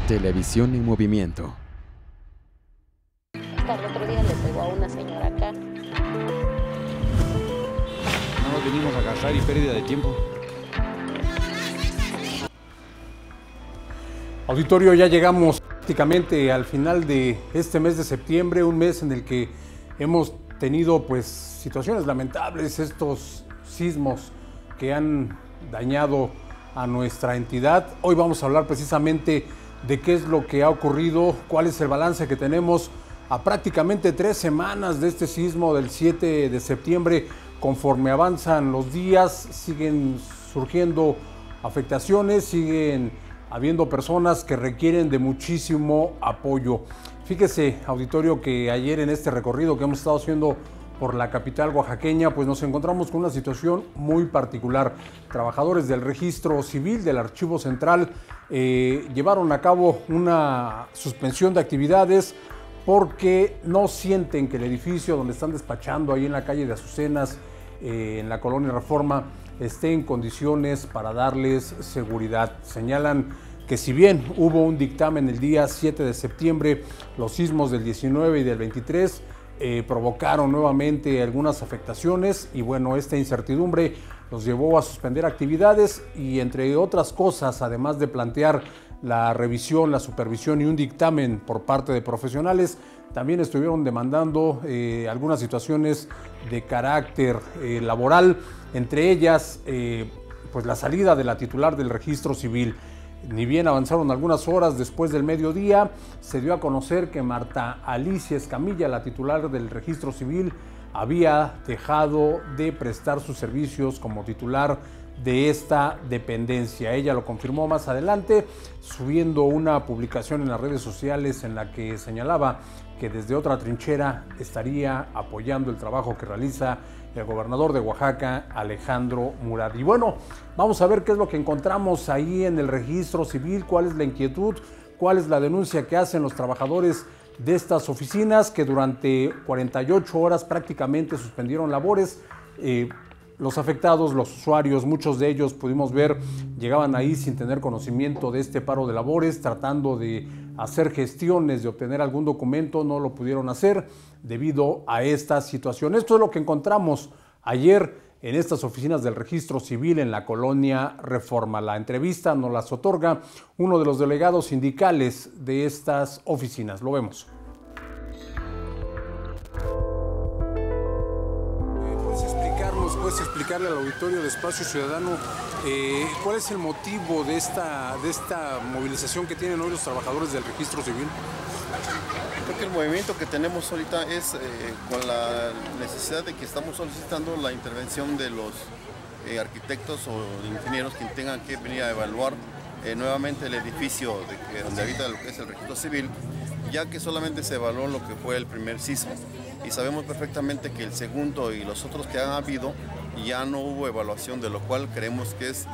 Televisión en movimiento. Hasta el otro día le pegó a una señora acá. No nos venimos a gastar y pérdida de tiempo. Auditorio, ya llegamos prácticamente al final de este mes de septiembre, un mes en el que hemos tenido pues situaciones lamentables, estos sismos que han dañado a nuestra entidad. Hoy vamos a hablar precisamente de qué es lo que ha ocurrido, cuál es el balance que tenemos a prácticamente 3 semanas de este sismo del 7 de septiembre. Conforme avanzan los días, siguen surgiendo afectaciones, siguen habiendo personas que requieren de muchísimo apoyo. Fíjese, auditorio, que ayer en este recorrido que hemos estado haciendo por la capital oaxaqueña, pues nos encontramos con una situación muy particular. Trabajadores del registro civil del Archivo Central llevaron a cabo una suspensión de actividades porque no sienten que el edificio donde están despachando ahí en la calle de Azucenas, en la colonia Reforma, esté en condiciones para darles seguridad. Señalan que si bien hubo un dictamen el día 7 de septiembre, los sismos del 19 y del 23 provocaron nuevamente algunas afectaciones y bueno, esta incertidumbre los llevó a suspender actividades y entre otras cosas, además de plantear la revisión, la supervisión y un dictamen por parte de profesionales, también estuvieron demandando algunas situaciones de carácter laboral, entre ellas pues la salida de la titular del registro civil. Ni bien avanzaron algunas horas después del mediodía, se dio a conocer que Marta Alicia Escamilla, la titular del registro civil, había dejado de prestar sus servicios como titular de esta dependencia. Ella lo confirmó más adelante, subiendo una publicación en las redes sociales en la que señalaba que desde otra trinchera estaría apoyando el trabajo que realiza el gobernador de Oaxaca, Alejandro Murat. Y bueno, vamos a ver qué es lo que encontramos ahí en el registro civil, cuál es la inquietud, cuál es la denuncia que hacen los trabajadores de estas oficinas que durante 48 horas prácticamente suspendieron labores. Los afectados, los usuarios, muchos de ellos pudimos ver, llegaban ahí sin tener conocimiento de este paro de labores, tratando de hacer gestiones, de obtener algún documento, no lo pudieron hacer debido a esta situación. Esto es lo que encontramos ayer en estas oficinas del registro civil en la colonia Reforma. La entrevista nos las otorga uno de los delegados sindicales de estas oficinas. Lo vemos. ¿Puedes explicarle al auditorio de Espacio Ciudadano cuál es el motivo de esta movilización que tienen hoy los trabajadores del registro civil? Creo que el movimiento que tenemos ahorita es con la necesidad de que estamos solicitando la intervención de los arquitectos o ingenieros que tengan que venir a evaluar nuevamente el edificio donde habita lo que es el registro civil, ya que solamente se evaluó lo que fue el primer sismo y sabemos perfectamente que el segundo y los otros que han habido ya no hubo evaluación, de lo cual creemos que es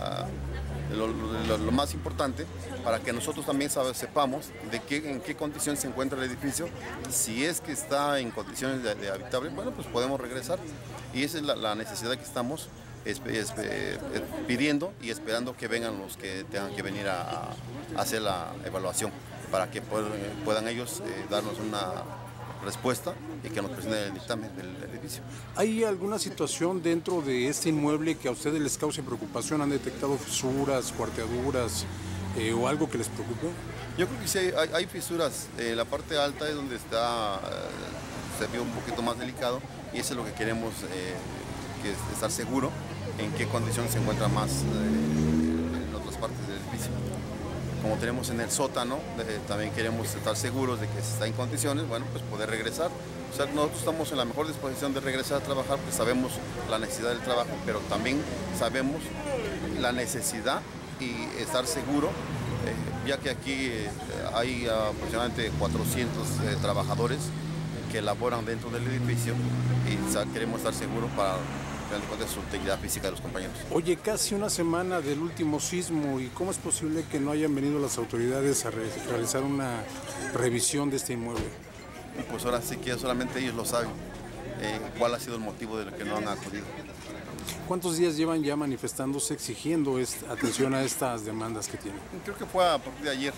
lo más importante para que nosotros también sepamos en qué condición se encuentra el edificio. Si es que está en condiciones de habitable, bueno, pues podemos regresar, y esa es la necesidad que estamos pidiendo y esperando que vengan los que tengan que venir a hacer la evaluación para que puedan ellos darnos una respuesta y que nos presenten el dictamen del edificio. ¿Hay alguna situación dentro de este inmueble que a ustedes les cause preocupación? ¿Han detectado fisuras, cuarteaduras o algo que les preocupe? Yo creo que sí hay fisuras. La parte alta es donde se ve un poquito más delicado, y eso es lo que queremos, que es estar seguro en qué condición se encuentra más en otras partes del edificio. Como tenemos en el sótano, también queremos estar seguros de que si está en condiciones, bueno, pues poder regresar. O sea, nosotros estamos en la mejor disposición de regresar a trabajar, porque sabemos la necesidad del trabajo, pero también sabemos la necesidad y estar seguro, ya que aquí hay aproximadamente 400 trabajadores que laboran dentro del edificio, y queremos estar seguros para de su integridad física de los compañeros. Oye, casi una semana del último sismo, ¿y cómo es posible que no hayan venido las autoridades a realizar una revisión de este inmueble? Pues ahora sí que solamente ellos lo saben, cuál ha sido el motivo de lo que no han acudido. ¿Cuántos días llevan ya manifestándose, exigiendo atención a estas demandas que tienen? Creo que fue a partir de ayer.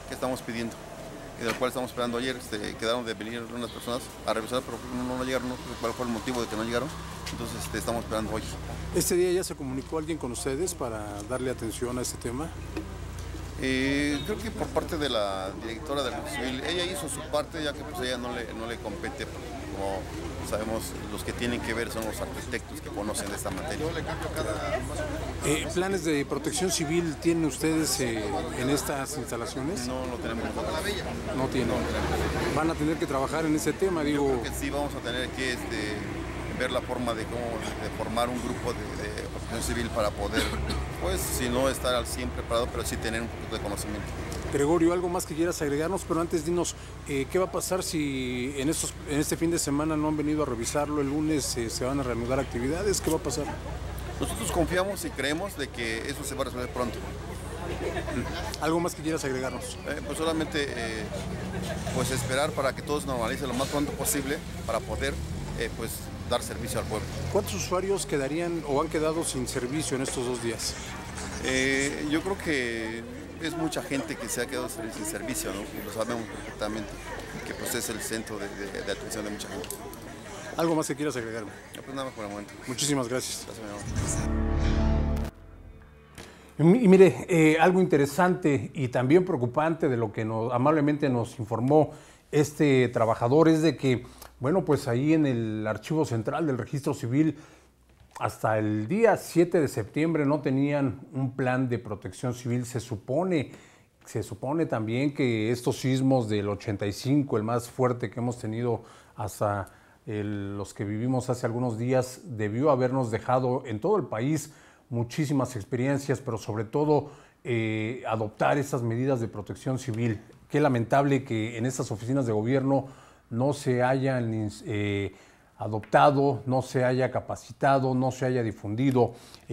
que estamos pidiendo, y del cual estamos esperando ayer. Quedaron de venir unas personas a revisar, pero no llegaron, no sé cuál fue el motivo de que no llegaron, entonces estamos esperando hoy. ¿Este día ya se comunicó alguien con ustedes para darle atención a este tema? Creo que por parte de la directora del Registro Civil, ella hizo su parte, ya que pues a ella no le compete, porque como sabemos, los que tienen que ver son los arquitectos que conocen de esta materia. ¿Planes de protección civil tienen ustedes en estas instalaciones? No tenemos nosotros. No tienen. Van a tener que trabajar en ese tema, digo. Yo creo que sí, vamos a tener que ver la forma de formar un grupo de protección civil para poder, pues, si no estar al 100 preparado, pero sí tener un poquito de conocimiento. Gregorio, algo más que quieras agregarnos, pero antes dinos, ¿qué va a pasar si en este fin de semana no han venido a revisarlo? El lunes se van a reanudar actividades, ¿qué va a pasar? Nosotros confiamos y creemos de que eso se va a resolver pronto. ¿Algo más que quieras agregarnos? Pues solamente pues esperar para que todo se normalice lo más pronto posible para poder pues dar servicio al pueblo. ¿Cuántos usuarios quedarían o han quedado sin servicio en estos 2 días? Yo creo que es mucha gente que se ha quedado sin servicio, ¿no? Lo sabemos perfectamente, que pues es el centro de atención de mucha gente. ¿Algo más que quieras agregarme? Pues nada más por el momento. Muchísimas gracias. Gracias, Y mire, algo interesante y también preocupante de lo que amablemente nos informó este trabajador es de que, bueno, pues ahí en el Archivo Central del Registro Civil, hasta el día 7 de septiembre no tenían un plan de protección civil. Se supone también que estos sismos del 85, el más fuerte que hemos tenido hasta los que vivimos hace algunos días, debió habernos dejado en todo el país muchísimas experiencias, pero sobre todo adoptar esas medidas de protección civil. Qué lamentable que en estas oficinas de gobierno no se hayan adoptado, no se haya capacitado, no se haya difundido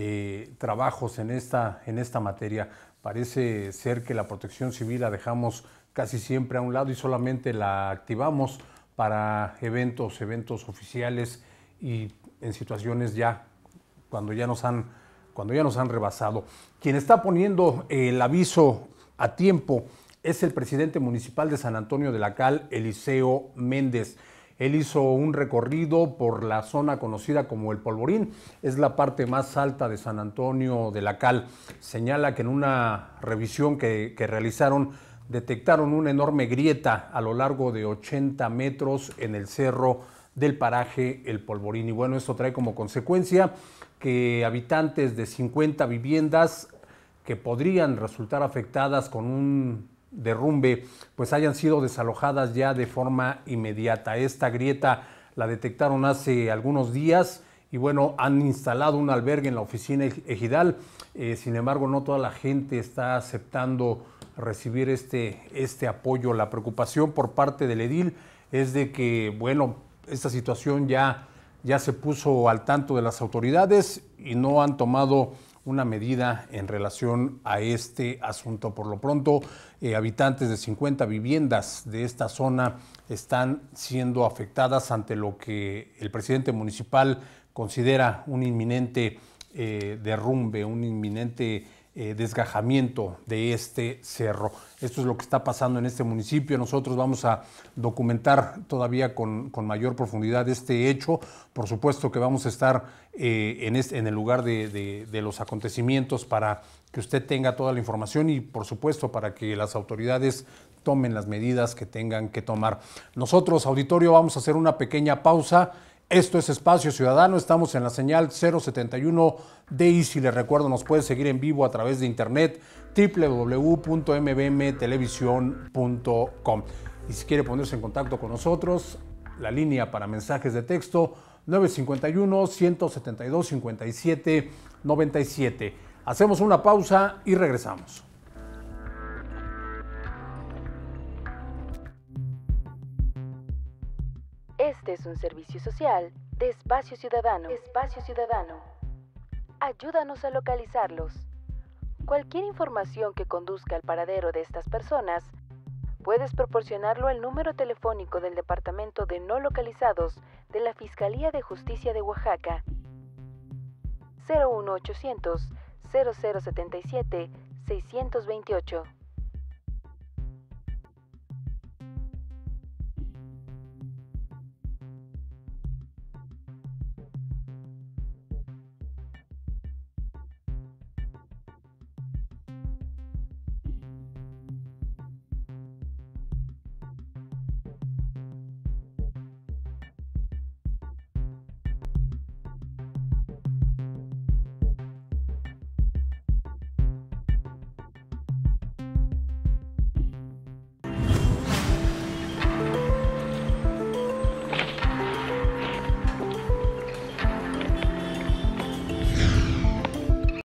trabajos en esta materia. Parece ser que la protección civil la dejamos casi siempre a un lado y solamente la activamos para eventos oficiales y en situaciones cuando ya nos han rebasado. Quien está poniendo el aviso a tiempo es el presidente municipal de San Antonio de la Cal, Eliseo Méndez. Él hizo un recorrido por la zona conocida como El Polvorín, es la parte más alta de San Antonio de la Cal. Señala que en una revisión que realizaron detectaron una enorme grieta a lo largo de 80 metros en el cerro del paraje El Polvorín. Y bueno, esto trae como consecuencia que habitantes de 50 viviendas que podrían resultar afectadas con un derrumbe, pues hayan sido desalojadas ya de forma inmediata. Esta grieta la detectaron hace algunos días y bueno, han instalado un albergue en la oficina ejidal. Sin embargo, no toda la gente está aceptando recibir este apoyo. La preocupación por parte del edil es de que, bueno, esta situación ya se puso al tanto de las autoridades y no han tomado una medida en relación a este asunto. Por lo pronto, habitantes de 50 viviendas de esta zona están siendo afectadas ante lo que el presidente municipal considera un inminente derrumbe, un inminente desgajamiento de este cerro. Esto es lo que está pasando en este municipio. Nosotros vamos a documentar todavía con mayor profundidad este hecho. Por supuesto que vamos a estar en el lugar de los acontecimientos para que usted tenga toda la información y por supuesto para que las autoridades tomen las medidas que tengan que tomar. Nosotros, auditorio, vamos a hacer una pequeña pausa. Esto es Espacio Ciudadano, estamos en la señal 071 de Easy. Les recuerdo, nos puede seguir en vivo a través de internet www.mbmtelevisión.com. Y si quiere ponerse en contacto con nosotros, la línea para mensajes de texto 951-172-5797. Hacemos una pausa y regresamos. Este es un servicio social de Espacio Ciudadano. Espacio Ciudadano. Ayúdanos a localizarlos. Cualquier información que conduzca al paradero de estas personas, puedes proporcionarlo al número telefónico del Departamento de No Localizados de la Fiscalía de Justicia de Oaxaca. 01800 0077 628.